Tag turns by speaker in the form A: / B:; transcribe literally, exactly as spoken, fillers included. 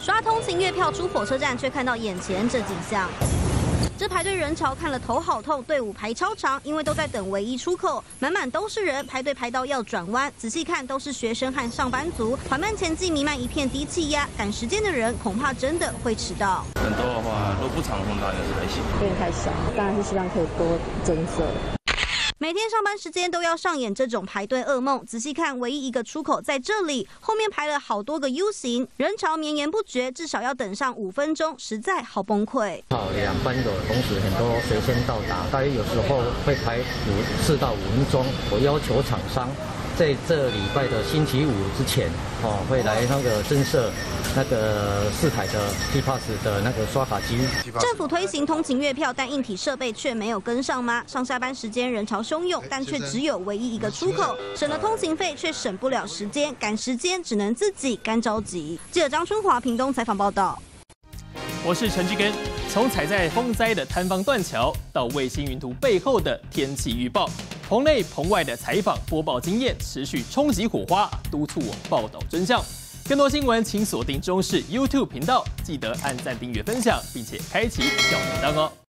A: 刷通勤月票出火车站，却看到眼前这景象。 这排队人潮看了头好痛，队伍排超长，因为都在等唯一出口，满满都是人，排队排到要转弯。仔细看，都是学生和上班族。缓慢前进，弥漫一片低气压，赶时间的人恐怕真的会迟到。
B: 很多的话，如果不长的话，当然是还行。
C: 有点太少，当然是希望可以多增设。
A: 每天上班时间都要上演这种排队噩梦。仔细看，唯一一个出口在这里，后面排了好多个 U 型，人潮绵延不绝，至少要等上五分钟，实在好崩溃。
D: 好，两班的同时很多谁先到达，大约有时候会排五四到五分钟。我要求厂商在这礼拜的星期五之前，哦，会来那个增设那个四台的 T Pass 的那个刷卡机。
A: 政府推行通勤月票，但硬体设备却没有跟上吗？上下班时间人潮汹涌，但却只有唯一一个出口，省了通勤费，却省不了时间，赶时间只能自己干着急。记者张春华屏东采访报道。
E: 我是陈志根。从踩在风灾的坍方断桥，到卫星云图背后的天气预报，棚内棚外的采访播报经验持续冲击火花，督促我报道真相。更多新闻请锁定中视 YouTube 频道，记得按赞、订阅、分享，并且开启小铃铛哦。